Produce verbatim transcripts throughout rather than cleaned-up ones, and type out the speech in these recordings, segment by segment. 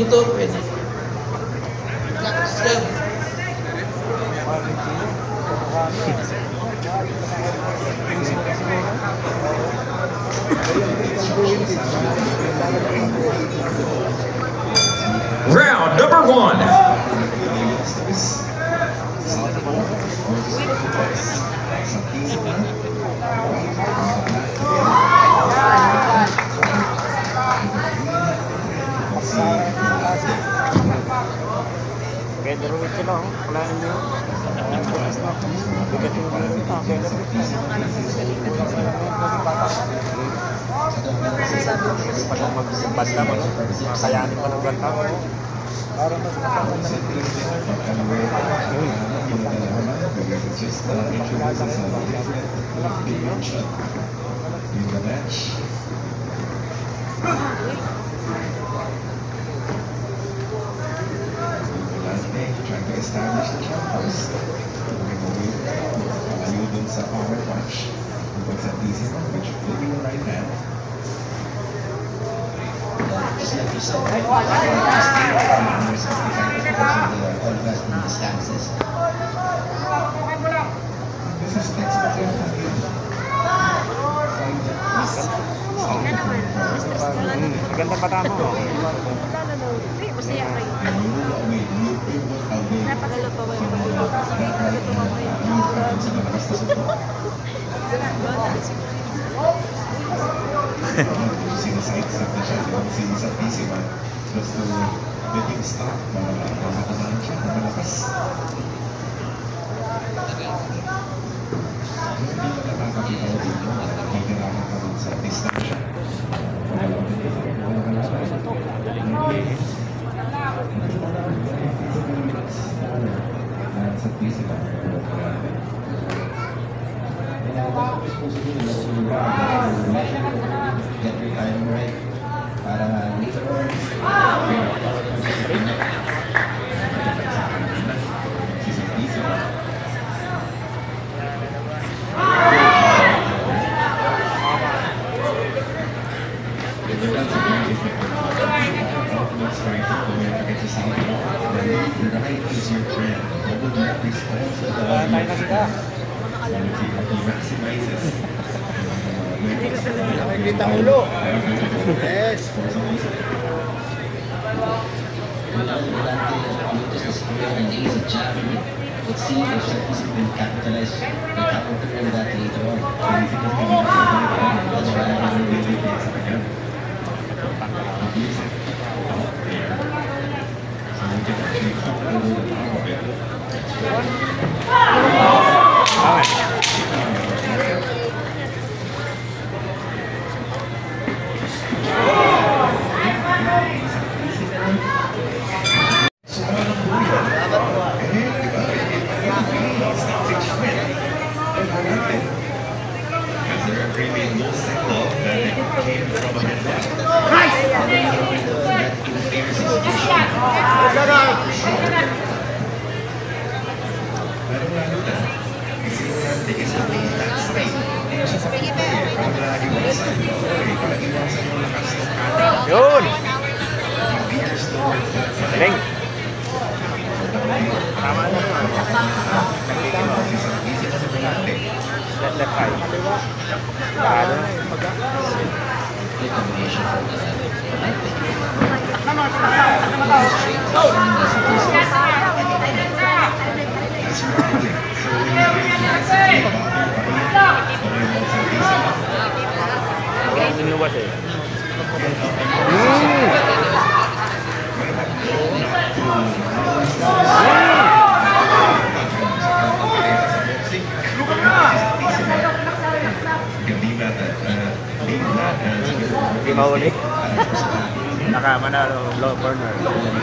dito, pwede. Step. Round number one. Pwede rin sila, kulaan nyo. Bigat yung mga ito, pwede rin. Pwede pa lang magbanda mo, makayanin pa ng ganta mo. Para mas makakanda ng trying to establish the count first. Malayo dun sa power punch. Pag sa easy one, which will be your right hand. Just like you said, right? one sixty-five because of the all best in the stances. This is textbook yan again. Maganda pa tama mo. Masaya kayo. Move away, move pivot away. Napagalo pa ba yung That right hand, move ka sa malakas na support. Siniside-step na siya, siniside-isipan. Just to let him stop, makatamaan siya na malakas. Hindi ka nakakapitaw dito, hindi nakakabit sa distansya. Sa physical. Get your time right. Para later on. The right is your friend. The good left responds to the Tayo na sila. he maximizes. Nakikita ulo. Yes. Let's see if Shakti can capitalize the counter on that later on. That's why I'm going to do it. Yun! Galing! Tama na. Left, left, right. Parado na. Ang luwas eh. Hindi maulit. Nakamanalo low corner.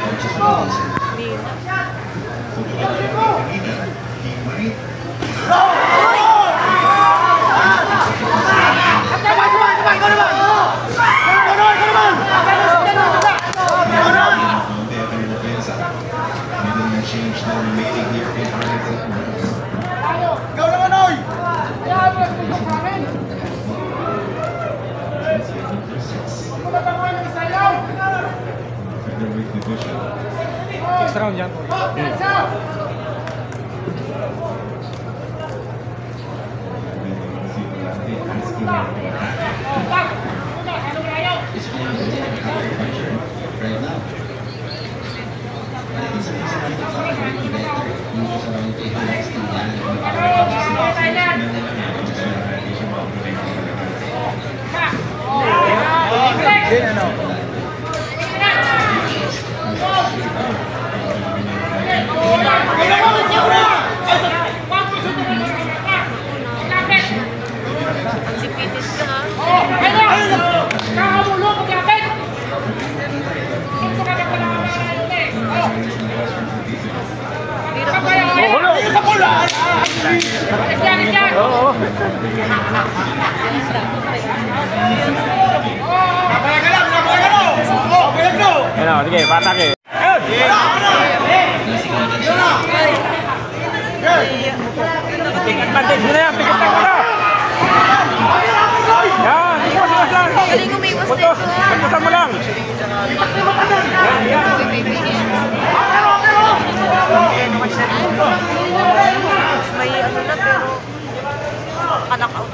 Change the remaining here in Go naman, oy! featherweight division. Next round yan. Is playing the puncher right now. But I think sa piece of the five, really better. Yung sa round eight, next to yan. Yung power punches. Din ano? Sipitin ka ha. Oo. Ano, sige, patake. Advantage mo na yan, pikit lang mo na. Yan, iwas, iwas lang. Galing umiwas na Putos, ito. putusan mo lang. Yan, yan. May ano na pero ka-knockout.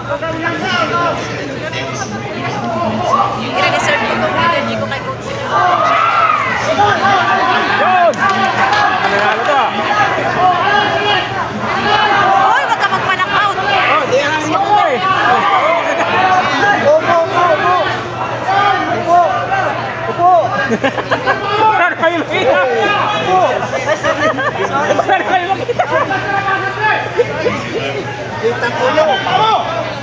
I-reserve ko itong energy ko kay Coach. Yun! Mananalo to. Hoy, wag ka magpa-knockout. Oh, di yan ang mo eh. Upo, upo, upo. Upo. Upo. Saan kayo makita? Upo. Saan kayo makita? Kita ko yun. Tama!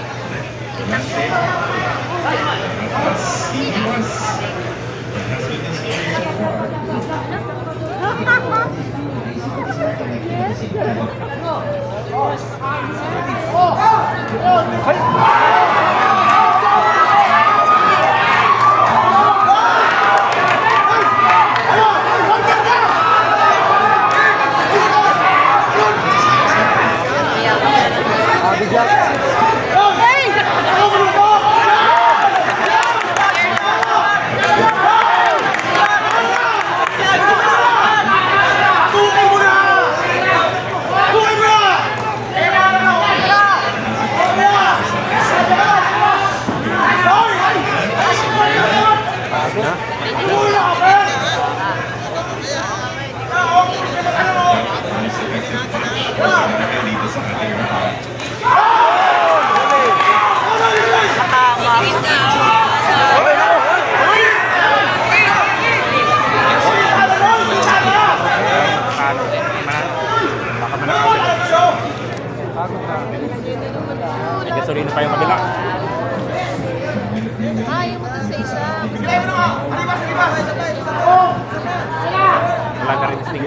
Gasolina pa yung kabila. Ayaw mo dun sa isa. Wala ka rin sting.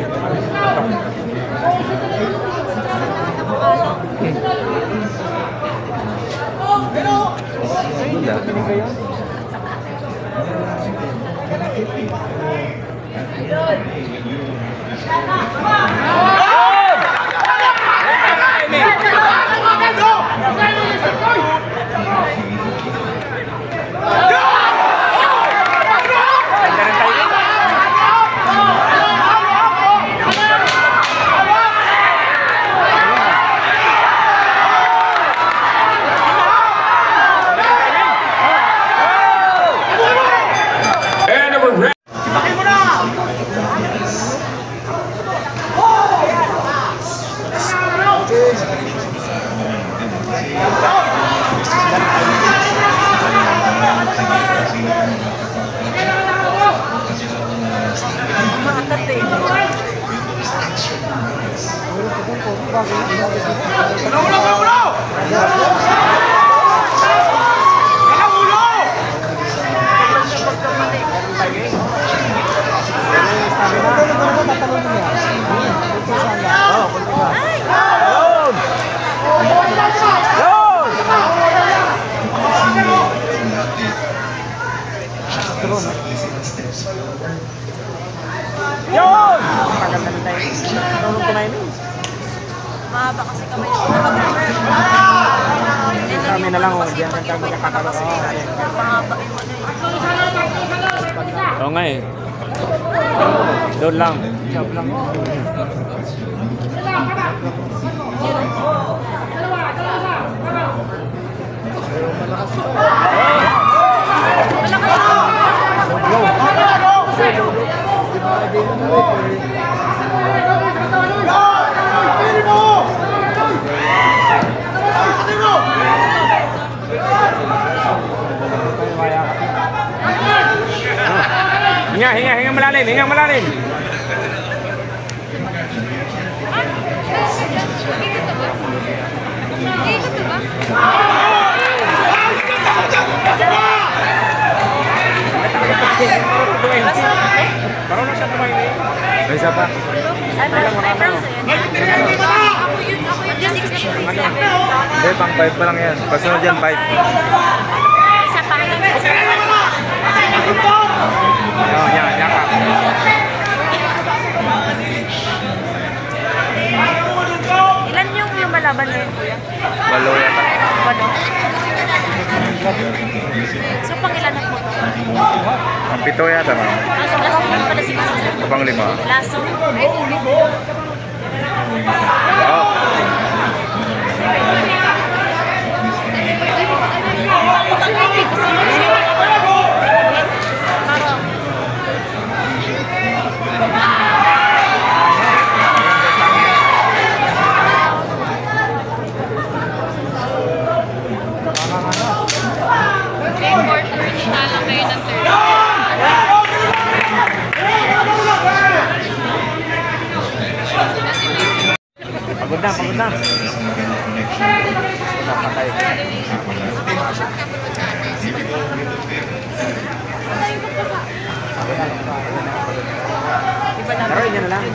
Yun! Tagal na tayo. Tulong kumain mo. Mahaba kasi kamay ko. Kami na lang, oh. Diyan lang kami nakakalo. Mahaba yung ano eh. Oo nga eh. Doon lang. Job lang. Hinga, hinga, hinga malalim, hinga malalim. Parang na siya tumayin. May isa pa. Ano? May bronze yun. Ako yun, ako yun. Just sixty-seven. Hindi, pang five pa lang yan. Pasunod yan, five. Isa pa. Yan, yan, yan ka. Ilan yung lumalaban na yun, kuya? Walo yata. Walo? So, pang ilan ang moto? Ang pito yata, ma'am. Ah, so, last one pala si Kasi. Pang lima. Laso? Ay, Oh. Pagod na, pagod na. Napatay. Taroy niya na lang.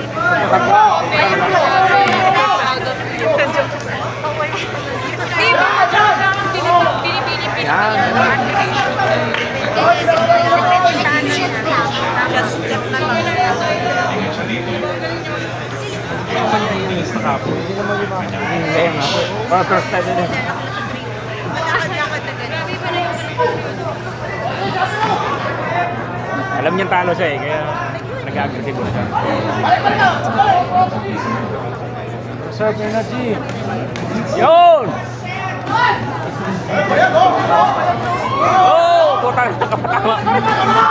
Kaya nga po. Para first time na din. Alam niyang talo siya eh, kaya nag-agresibo siya. Reserve energy. Yun! Oh! Putang na kapatama.